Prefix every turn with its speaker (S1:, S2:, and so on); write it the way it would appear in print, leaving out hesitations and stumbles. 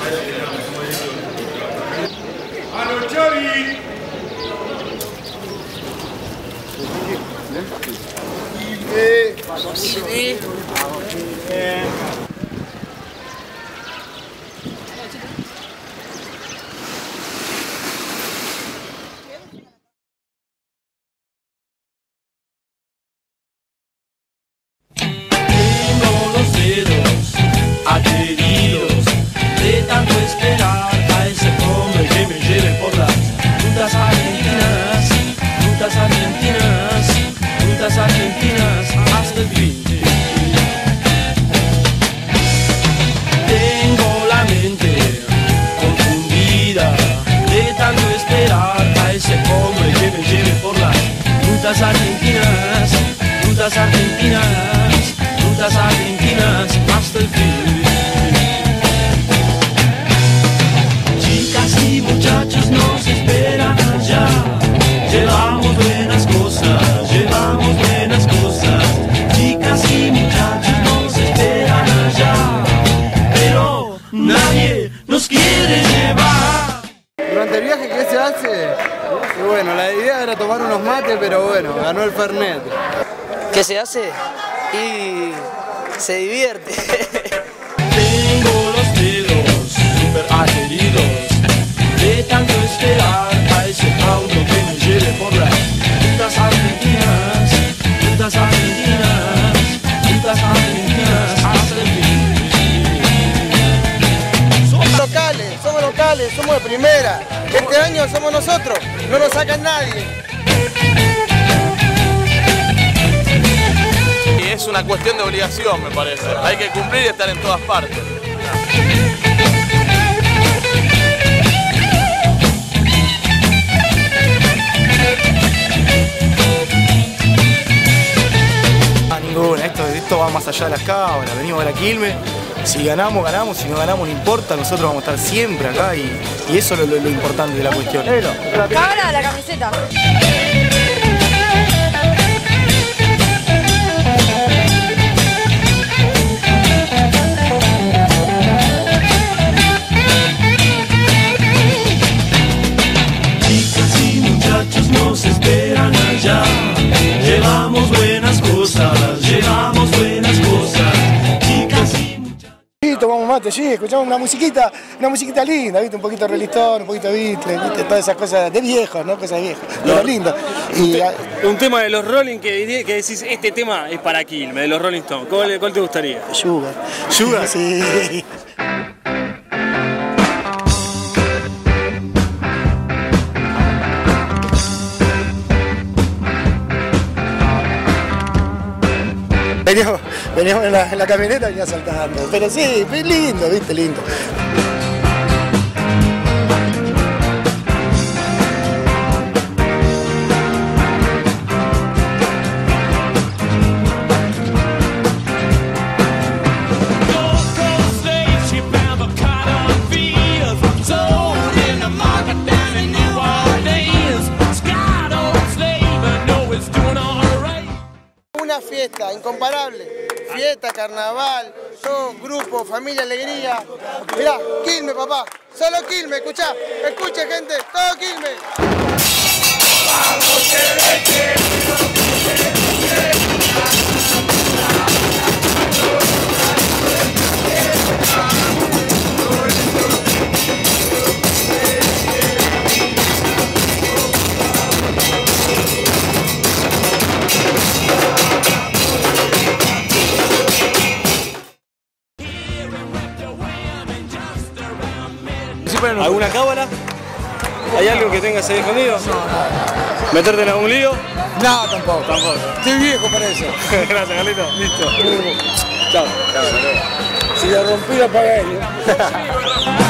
S1: ¡A los Chavi!
S2: Adheridos de tanto esperar a ese hombre que me lleve por las rutas argentinas, rutas argentinas, rutas argentinas hasta el fin. Tengo la mente confundida de tanto esperar a ese hombre que me lleve por las rutas argentinas, rutas argentinas, rutas argentinas hasta el fin. Muchachos nos esperan allá. Llevamos buenas cosas, llevamos buenas cosas. Chicas y muchachos nos esperan allá, pero nadie nos quiere llevar.
S3: Durante el viaje, ¿qué se hace? Y bueno, la idea era tomar unos mates, pero bueno, ganó el Fernet.
S4: ¿Qué se hace? Y se divierte.
S2: Tengo los dedos super adheridos de tanto esperar a ese auto que me lleve por las rutas argentinas, rutas argentinas, rutas argentinas hasta el fin.
S3: Somos locales, somos de primera. Este año somos nosotros, no nos saca nadie.
S5: Y es una cuestión de obligación, me parece. Hay que cumplir y estar en todas partes.
S6: Esto va más allá de las cámaras, venimos a la Quilmes, si ganamos, ganamos, si no ganamos, no importa, nosotros vamos a estar siempre acá y eso es lo importante de la cuestión.
S7: Cámara, la camiseta.
S2: Chicas y muchachos nos esperan allá. Llevamos buenas cosas, llevamos buenas cosas. Chicas y muchachos.
S6: Sí, tomamos mate, sí, escuchamos una musiquita linda, ¿viste? Un poquito de relistón, un poquito de Beatles, ¿viste? Todas esas cosas de viejos, ¿no? Cosas viejas, pero lindo. Y
S8: un tema de los Rolling que decís, este tema es para Quilmes, de los Rolling Stones. ¿Cuál te gustaría?
S6: Sugar.
S8: ¿Sugar?
S6: Sí. Veníamos en la camioneta y venía saltando, pero sí, lindo, viste, lindo.
S3: Una fiesta incomparable, fiesta, carnaval, todo, grupo, familia, alegría. Mirá, Quilmes, papá, solo Quilmes, escuchá, escuche gente, todo Quilmes.
S8: ¿Alguna cábala? ¿Hay algo que tengas ahí escondido? No. ¿Meterte en algún lío?
S6: No, tampoco. Estoy viejo para eso.
S8: Gracias, Carlito. Listo. Chao.
S6: Si la rompí, la pagué.